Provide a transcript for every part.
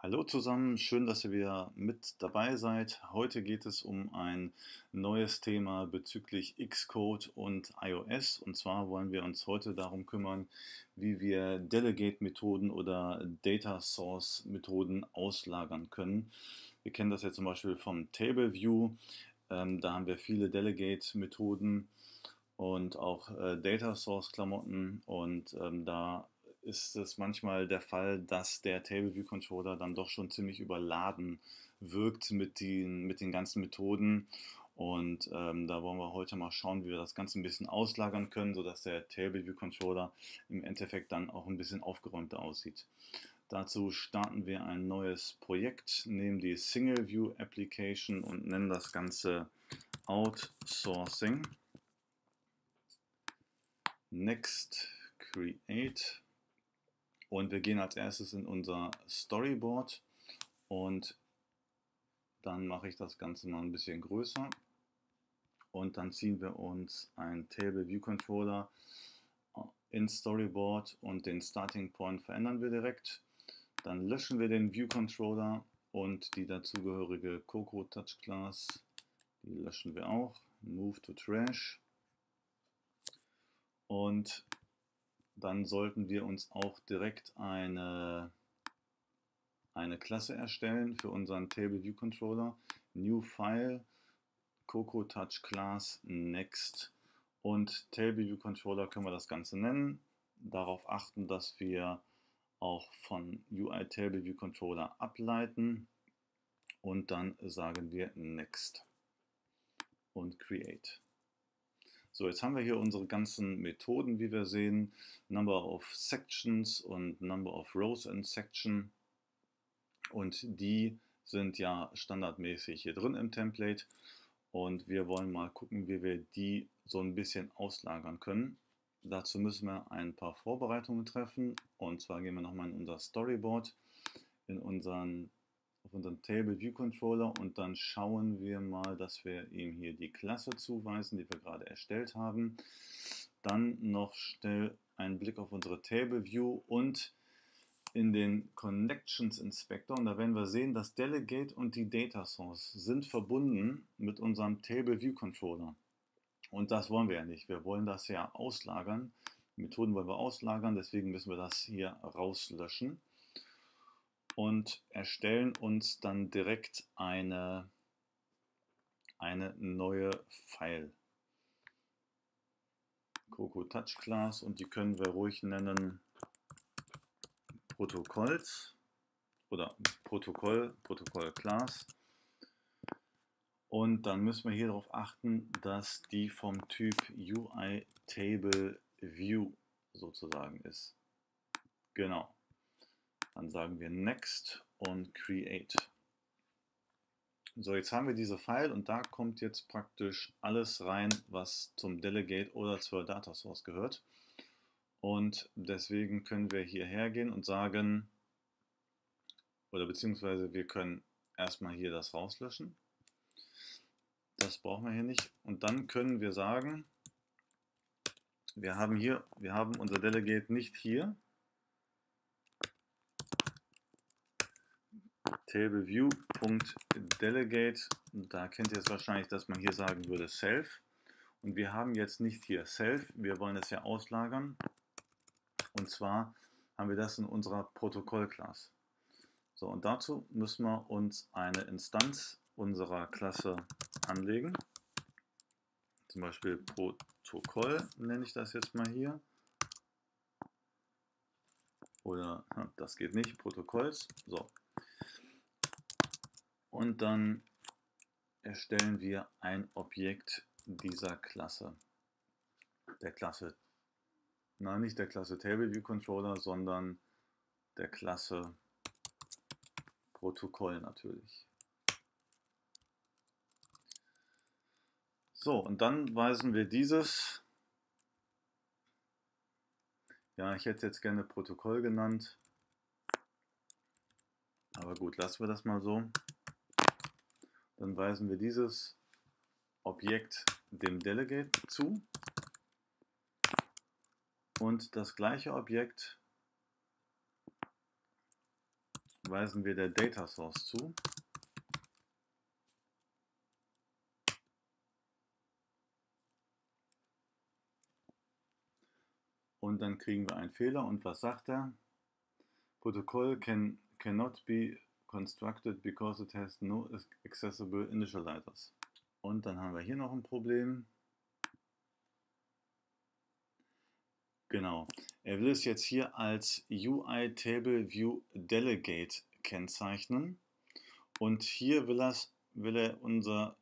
Hallo zusammen, schön, dass ihr wieder mit dabei seid. Heute geht es um ein neues Thema bezüglich Xcode und iOS. Und zwar wollen wir uns heute darum kümmern, wie wir Delegate-Methoden oder Data Source-Methoden auslagern können. Wir kennen das ja zum Beispiel vom Table View. Da haben wir viele Delegate-Methoden und auch Data Source-Klamotten. Und da ist es manchmal der Fall, dass der Table View Controller dann doch schon ziemlich überladen wirkt mit den ganzen Methoden. Und da wollen wir heute mal schauen, wie wir das Ganze ein bisschen auslagern können, sodass der Table View Controller im Endeffekt dann auch ein bisschen aufgeräumter aussieht. Dazu starten wir ein neues Projekt, nehmen die Single View Application und nennen das Ganze Outsourcing. Next, Create. Und wir gehen als erstes in unser Storyboard und dann mache ich das Ganze mal ein bisschen größer und dann ziehen wir uns einen Table View Controller ins Storyboard und den Starting Point verändern wir direkt. Dann löschen wir den View Controller und die dazugehörige Coco Touch Class, die löschen wir auch. Move to Trash. Und dann sollten wir uns auch direkt eine Klasse erstellen für unseren Table View Controller. New File, Coco Touch Class, Next. Und Table View Controller können wir das Ganze nennen. Darauf achten, dass wir auch von UI Table View Controller ableiten. Und dann sagen wir Next und Create. So, jetzt haben wir hier unsere ganzen Methoden, wie wir sehen. Number of Sections und Number of Rows in Section. Und die sind ja standardmäßig hier drin im Template. Und wir wollen mal gucken, wie wir die so ein bisschen auslagern können. Dazu müssen wir ein paar Vorbereitungen treffen. Und zwar gehen wir nochmal in unser Storyboard, auf unseren Table View Controller und dann schauen wir mal, dass wir ihm hier die Klasse zuweisen, die wir gerade erstellt haben. Dann noch schnell einen Blick auf unsere Table View und in den Connections Inspector. Und da werden wir sehen, dass Delegate und die Data Source sind verbunden mit unserem Table View Controller. Und das wollen wir ja nicht. Wir wollen das ja auslagern. Methoden wollen wir auslagern, deswegen müssen wir das hier rauslöschen und erstellen uns dann direkt eine neue File. Coco Touch Class und die können wir ruhig nennen Protokolls oder Protokoll Class. Und dann müssen wir hier darauf achten, dass die vom Typ UI Table View sozusagen ist. Genau. Dann sagen wir Next und Create. So, jetzt haben wir diese File und da kommt jetzt praktisch alles rein, was zum Delegate oder zur Data Source gehört. Und deswegen können wir hierher gehen und sagen, oder beziehungsweise wir können erstmal hier das rauslöschen. Das brauchen wir hier nicht. Und dann können wir sagen, wir haben unser Delegate nicht hier. TableView.Delegate, da kennt ihr es wahrscheinlich, dass man hier sagen würde Self. Und wir haben jetzt nicht hier Self, wir wollen es ja auslagern. Und zwar haben wir das in unserer Protokoll-Class. So, und dazu müssen wir uns eine Instanz unserer Klasse anlegen. Zum Beispiel Protokoll nenne ich das jetzt mal hier. Oder, das geht nicht, Protokolls. So. Und dann erstellen wir ein Objekt dieser Klasse. Der Klasse, nein, nicht der Klasse TableViewController, sondern der Klasse Protokoll natürlich. So, und dann weisen wir dieses, ja, ich hätte es jetzt gerne Protokoll genannt, aber gut, lassen wir das mal so. Dann weisen wir dieses Objekt dem Delegate zu und das gleiche Objekt weisen wir der Data Source zu. Und dann kriegen wir einen Fehler. Und was sagt er? Protocol cannot be constructed because it has no accessible initializers. Und dann haben wir hier noch ein Problem. Genau. Er will es jetzt hier als UI-Table-View-Delegate kennzeichnen. Und hier will er unser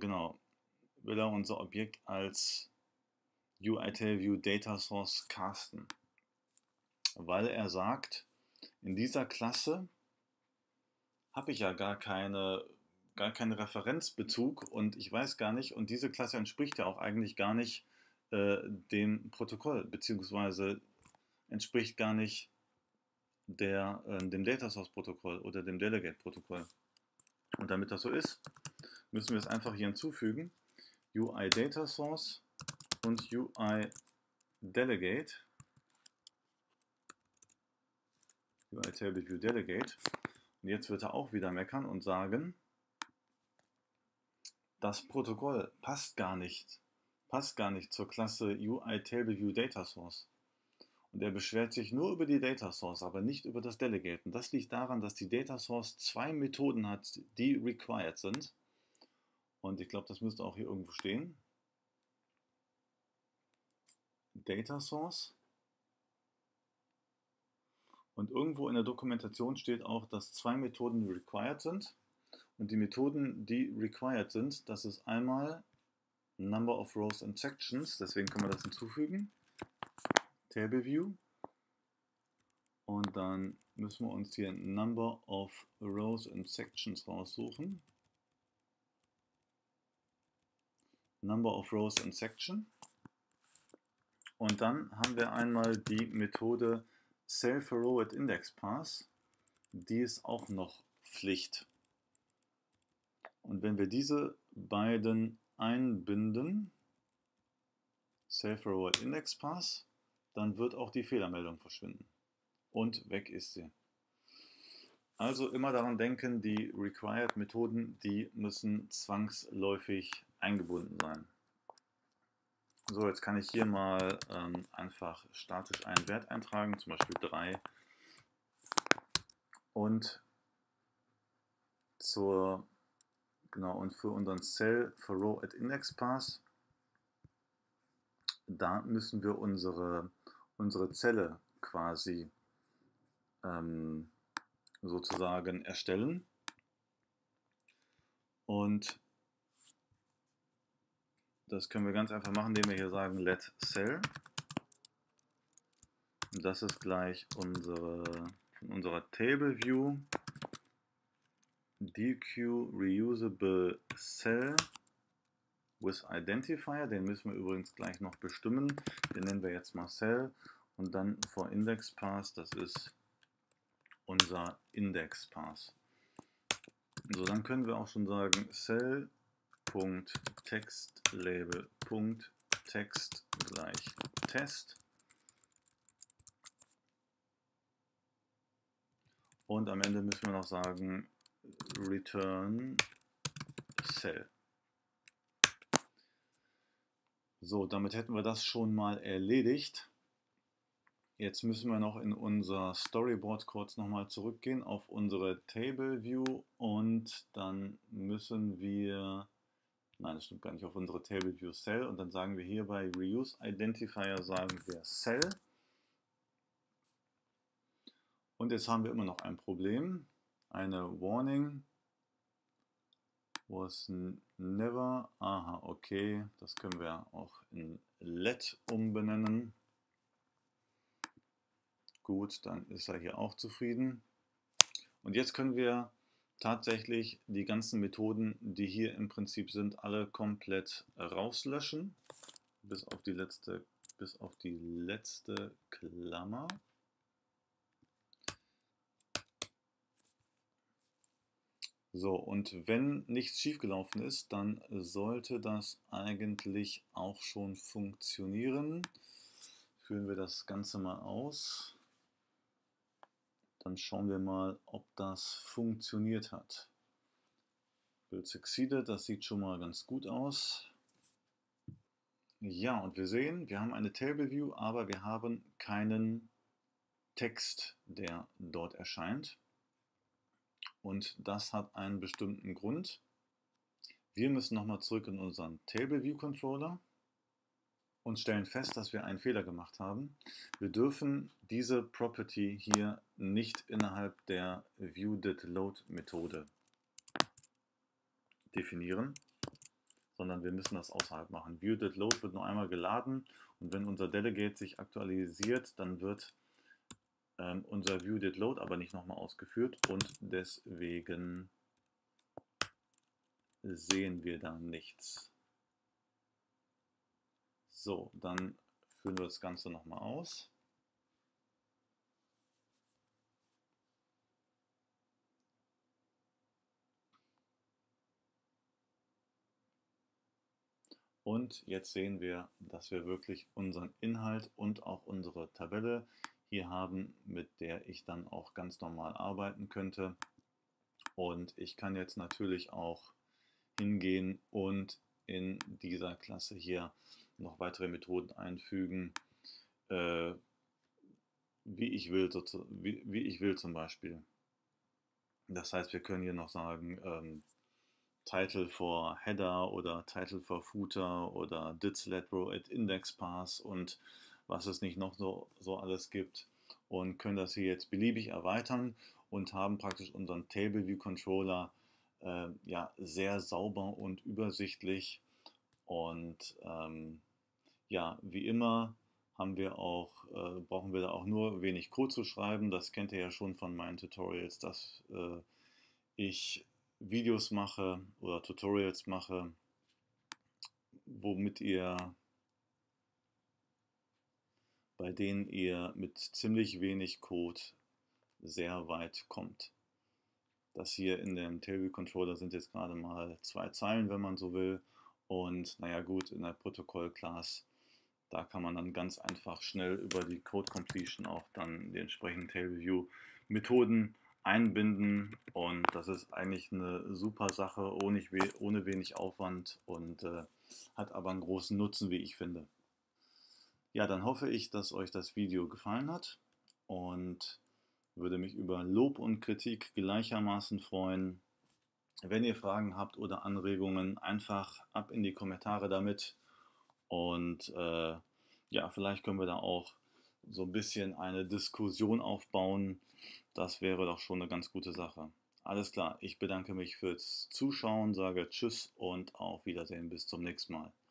Objekt als UI-Table-View-Data-Source casten. Weil er sagt, in dieser Klasse habe ich ja gar keinen Referenzbezug und ich weiß gar nicht, und diese Klasse entspricht ja auch eigentlich gar nicht dem Protokoll, beziehungsweise entspricht gar nicht dem Data Source Protokoll oder dem Delegate Protokoll. Und damit das so ist, müssen wir es einfach hier hinzufügen. UI Data Source und UI Delegate. UI Table View Delegate. Und jetzt wird er auch wieder meckern und sagen, das Protokoll passt gar nicht zur Klasse UI Table View Data Source. Und er beschwert sich nur über die Data Source, aber nicht über das Delegate. Und das liegt daran, dass die Data Source zwei Methoden hat, die required sind. Und ich glaube, das müsste auch hier irgendwo stehen. Data Source. Und irgendwo in der Dokumentation steht auch, dass zwei Methoden required sind. Und die Methoden, die required sind, das ist einmal Number of Rows and Sections, deswegen können wir das hinzufügen. Table View. Und dann müssen wir uns hier Number of Rows and Sections raussuchen. Number of Rows and Section. Und dann haben wir einmal die Methode Self-Row-at-Index-Pass. Die ist auch noch Pflicht. Und wenn wir diese beiden einbinden, Self-Row-at-Index-Pass, dann wird auch die Fehlermeldung verschwinden. Und weg ist sie. Also immer daran denken, die Required-Methoden, die müssen zwangsläufig eingebunden sein. So, jetzt kann ich hier mal einfach statisch einen Wert eintragen, zum Beispiel 3. Und für unseren Cell for Row at Index Pass, da müssen wir unsere Zelle quasi sozusagen erstellen. Und das können wir ganz einfach machen, indem wir hier sagen let cell. Und das ist gleich von unserer Table View DQ Reusable Cell with Identifier. Den müssen wir übrigens gleich noch bestimmen. Den nennen wir jetzt mal Cell. Und dann for Index Pass, das ist unser Index Pass. So, dann können wir auch schon sagen Cell.TextLabel.Text gleich Test. Und am Ende müssen wir noch sagen Return Cell. So, damit hätten wir das schon mal erledigt. Jetzt müssen wir noch in unser Storyboard kurz nochmal zurückgehen auf unsere Table View und dann müssen wir, nein, das stimmt gar nicht, auf unsere Table View Cell und dann sagen wir hier bei Reuse Identifier sagen wir Cell. Und jetzt haben wir immer noch ein Problem, eine Warning was never, aha, okay, das können wir auch in let umbenennen. Gut, dann ist er hier auch zufrieden. Und jetzt können wir tatsächlich die ganzen Methoden, die hier im Prinzip sind, alle komplett rauslöschen, bis auf die letzte Klammer. So, und wenn nichts schiefgelaufen ist, dann sollte das eigentlich auch schon funktionieren. Führen wir das Ganze mal aus. Dann schauen wir mal, ob das funktioniert hat. Build succeeded, das sieht schon mal ganz gut aus. Ja, und wir sehen, wir haben eine Table View, aber wir haben keinen Text, der dort erscheint. Und das hat einen bestimmten Grund. Wir müssen nochmal zurück in unseren Table View Controller und stellen fest, dass wir einen Fehler gemacht haben. Wir dürfen diese Property hier nicht innerhalb der ViewDidLoad Methode definieren, sondern wir müssen das außerhalb machen. ViewDidLoad wird nur einmal geladen und wenn unser Delegate sich aktualisiert, dann wird unser ViewDidLoad aber nicht nochmal ausgeführt und deswegen sehen wir da nichts. So, dann führen wir das Ganze nochmal aus. Und jetzt sehen wir, dass wir wirklich unseren Inhalt und auch unsere Tabelle hier haben, mit der ich dann auch ganz normal arbeiten könnte. Und ich kann jetzt natürlich auch hingehen und in dieser Klasse hier noch weitere Methoden einfügen, wie ich will zum Beispiel. Das heißt, wir können hier noch sagen, Title for Header oder Title for Footer oder did/select row at index path und was es nicht noch so alles gibt und können das hier jetzt beliebig erweitern und haben praktisch unseren Table View Controller ja, sehr sauber und übersichtlich und ja, wie immer brauchen wir da auch nur wenig Code zu schreiben. Das kennt ihr ja schon von meinen Tutorials, dass ich Videos mache oder Tutorials mache, bei denen ihr mit ziemlich wenig Code sehr weit kommt. Das hier in dem Table Controller sind jetzt gerade mal 2 Zeilen, wenn man so will. Und naja gut, in der Protokoll-Class, da kann man dann ganz einfach schnell über die Code Completion auch dann die entsprechenden Table View Methoden einbinden und das ist eigentlich eine super Sache, ohne wenig Aufwand und hat aber einen großen Nutzen, wie ich finde. Ja, dann hoffe ich, dass euch das Video gefallen hat und würde mich über Lob und Kritik gleichermaßen freuen. Wenn ihr Fragen habt oder Anregungen, einfach ab in die Kommentare damit und ja, vielleicht können wir da auch so ein bisschen eine Diskussion aufbauen. Das wäre doch schon eine ganz gute Sache. Alles klar, ich bedanke mich fürs Zuschauen, sage Tschüss und auf Wiedersehen bis zum nächsten Mal.